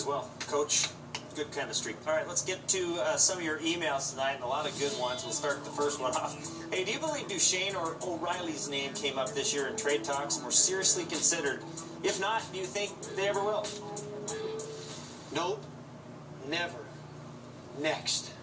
Well, Coach, good chemistry. All right, let's get to some of your emails tonight, and a lot of good ones. We'll start the first one off. Hey, do you believe Duchesne or O'Reilly's name came up this year in trade talks and were seriously considered? If not, do you think they ever will? Nope. Never. Next.